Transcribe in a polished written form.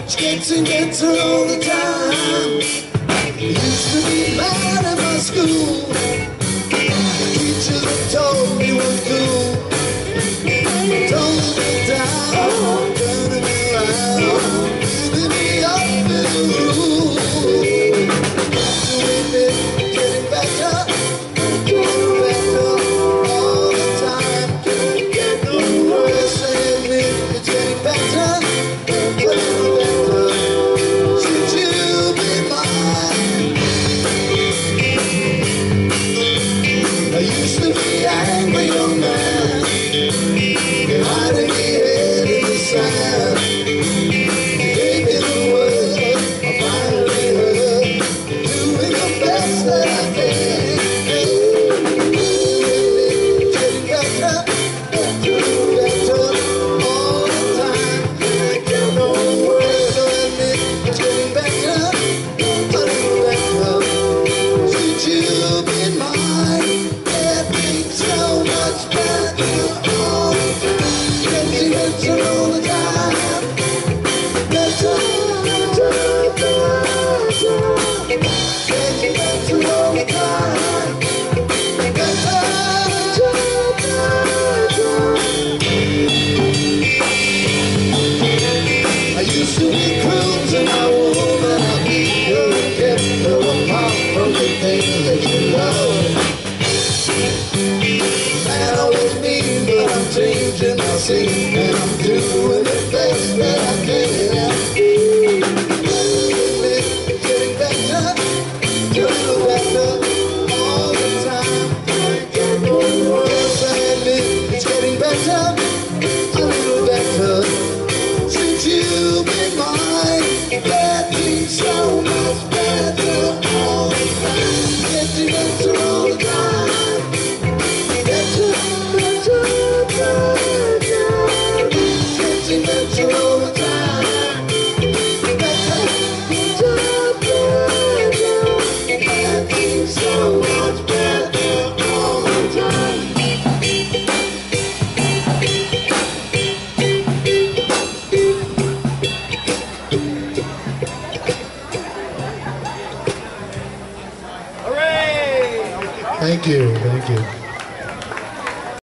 Getting better all the time. Used to be bad at my school. Teachers have told me was cool. Told me down, turning me around, giving me up in the rule. Doing it, getting better all the time. Can't get no worse, saying it's getting better. I used to be an angry young man, hiding my head in the sand. You gave me the word, I finally heard, doing the best that I can. Getting better all the time. Can't get no worse, so admit it's getting better, a little better. Since you've been mine, so much better all the time. Getting better all the time. Better, better, better. Getting better all the time. Better, better. I used to be cruel to my woman. I beat her and kept her apart from the things that you love. Man, I was mean, but I'm changing my scene, and I'm doing the best that I can. It's getting better, a little better all the time. Can't get no worse, I admit it's getting better, a little better. Since you've been mine, getting so much better all the time. Getting better all the time. Getting better all the time. Better, getting so much better all the time. Hooray! Thank you, thank you.